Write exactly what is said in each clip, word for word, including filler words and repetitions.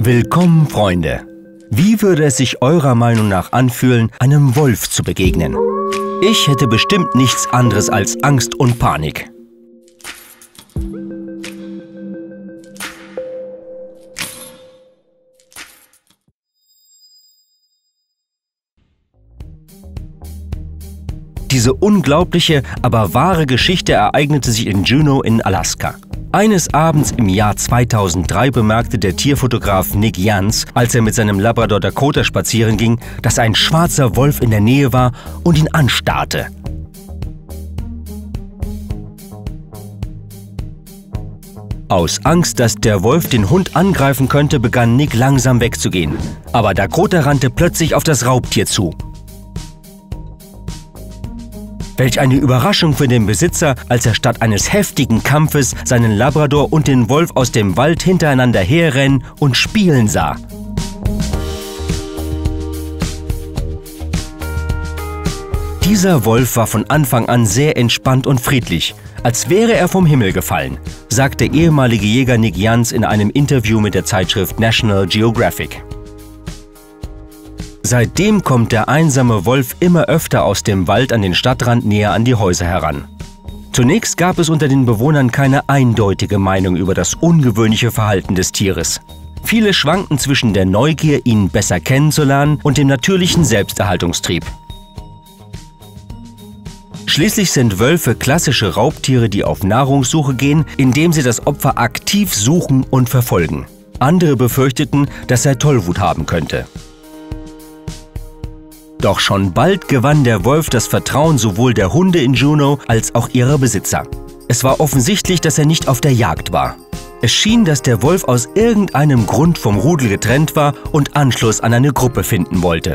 Willkommen, Freunde! Wie würde es sich eurer Meinung nach anfühlen, einem Wolf zu begegnen? Ich hätte bestimmt nichts anderes als Angst und Panik. Diese unglaubliche, aber wahre Geschichte ereignete sich in Juneau in Alaska. Eines Abends im Jahr zweitausenddrei bemerkte der Tierfotograf Nick Jans, als er mit seinem Labrador Dakota spazieren ging, dass ein schwarzer Wolf in der Nähe war und ihn anstarrte. Aus Angst, dass der Wolf den Hund angreifen könnte, begann Nick langsam wegzugehen. Aber Dakota rannte plötzlich auf das Raubtier zu. Welch eine Überraschung für den Besitzer, als er statt eines heftigen Kampfes seinen Labrador und den Wolf aus dem Wald hintereinander herrennen und spielen sah. Dieser Wolf war von Anfang an sehr entspannt und friedlich, als wäre er vom Himmel gefallen, sagt der ehemalige Jäger Nick Jans in einem Interview mit der Zeitschrift National Geographic. Seitdem kommt der einsame Wolf immer öfter aus dem Wald an den Stadtrand näher an die Häuser heran. Zunächst gab es unter den Bewohnern keine eindeutige Meinung über das ungewöhnliche Verhalten des Tieres. Viele schwankten zwischen der Neugier, ihn besser kennenzulernen, und dem natürlichen Selbsterhaltungstrieb. Schließlich sind Wölfe klassische Raubtiere, die auf Nahrungssuche gehen, indem sie das Opfer aktiv suchen und verfolgen. Andere befürchteten, dass er Tollwut haben könnte. Doch schon bald gewann der Wolf das Vertrauen sowohl der Hunde in Juneau als auch ihrer Besitzer. Es war offensichtlich, dass er nicht auf der Jagd war. Es schien, dass der Wolf aus irgendeinem Grund vom Rudel getrennt war und Anschluss an eine Gruppe finden wollte.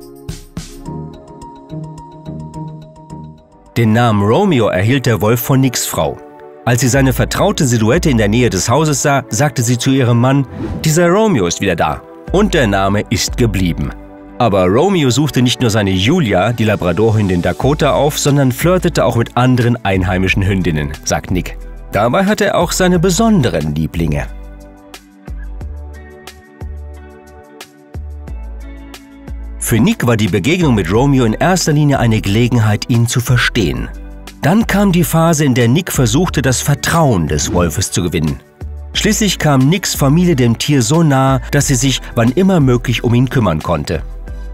Den Namen Romeo erhielt der Wolf von Nicks Frau. Als sie seine vertraute Silhouette in der Nähe des Hauses sah, sagte sie zu ihrem Mann: „Dieser Romeo ist wieder da." Und der Name ist geblieben. Aber Romeo suchte nicht nur seine Julia, die Labradorhündin Dakota, auf, sondern flirtete auch mit anderen einheimischen Hündinnen, sagt Nick. Dabei hatte er auch seine besonderen Lieblinge. Für Nick war die Begegnung mit Romeo in erster Linie eine Gelegenheit, ihn zu verstehen. Dann kam die Phase, in der Nick versuchte, das Vertrauen des Wolfes zu gewinnen. Schließlich kam Nicks Familie dem Tier so nahe, dass sie sich wann immer möglich um ihn kümmern konnte.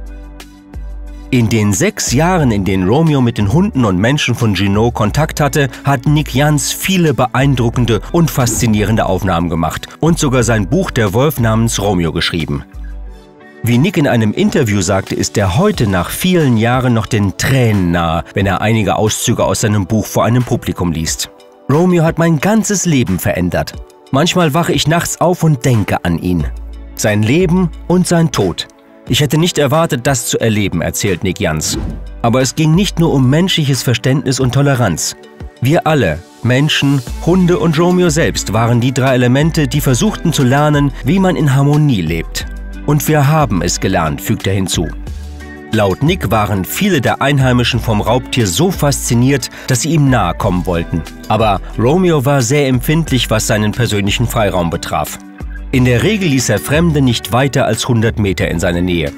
In den sechs Jahren, in denen Romeo mit den Hunden und Menschen von Juneau Kontakt hatte, hat Nick Jans viele beeindruckende und faszinierende Aufnahmen gemacht und sogar sein Buch Der Wolf namens Romeo geschrieben. Wie Nick in einem Interview sagte, ist er heute nach vielen Jahren noch den Tränen nahe, wenn er einige Auszüge aus seinem Buch vor einem Publikum liest. Romeo hat mein ganzes Leben verändert. Manchmal wache ich nachts auf und denke an ihn. Sein Leben und sein Tod. Ich hätte nicht erwartet, das zu erleben, erzählt Nick Jans. Aber es ging nicht nur um menschliches Verständnis und Toleranz. Wir alle, Menschen, Hunde und Romeo selbst, waren die drei Elemente, die versuchten zu lernen, wie man in Harmonie lebt. Und wir haben es gelernt, fügt er hinzu. Laut Nick waren viele der Einheimischen vom Raubtier so fasziniert, dass sie ihm nahe kommen wollten. Aber Romeo war sehr empfindlich, was seinen persönlichen Freiraum betraf. In der Regel ließ er Fremde nicht weiter als hundert Meter in seine Nähe.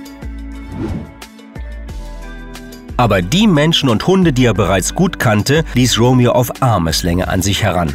Aber die Menschen und Hunde, die er bereits gut kannte, ließ Romeo auf Armeslänge an sich heran.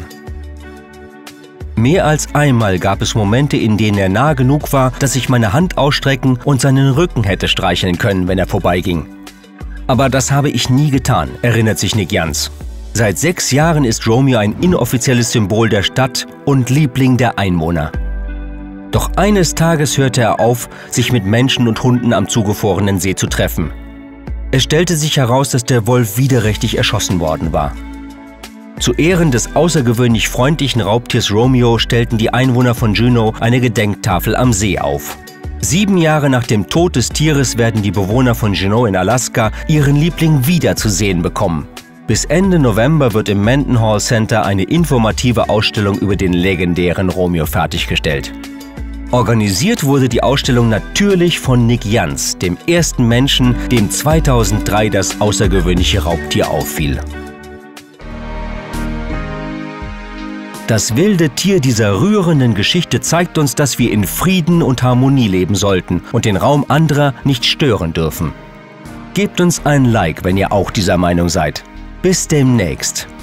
Mehr als einmal gab es Momente, in denen er nah genug war, dass ich meine Hand ausstrecken und seinen Rücken hätte streicheln können, wenn er vorbeiging. Aber das habe ich nie getan, erinnert sich Nick Jans. Seit sechs Jahren ist Romeo ein inoffizielles Symbol der Stadt und Liebling der Einwohner. Doch eines Tages hörte er auf, sich mit Menschen und Hunden am zugefrorenen See zu treffen. Es stellte sich heraus, dass der Wolf widerrechtlich erschossen worden war. Zu Ehren des außergewöhnlich freundlichen Raubtiers Romeo stellten die Einwohner von Juneau eine Gedenktafel am See auf. Sieben Jahre nach dem Tod des Tieres werden die Bewohner von Juneau in Alaska ihren Liebling wieder zu sehen bekommen. Bis Ende November wird im Mendenhall Center eine informative Ausstellung über den legendären Romeo fertiggestellt. Organisiert wurde die Ausstellung natürlich von Nick Jans, dem ersten Menschen, dem zweitausenddrei das außergewöhnliche Raubtier auffiel. Das wilde Tier dieser rührenden Geschichte zeigt uns, dass wir in Frieden und Harmonie leben sollten und den Raum anderer nicht stören dürfen. Gebt uns ein Like, wenn ihr auch dieser Meinung seid. Bis demnächst.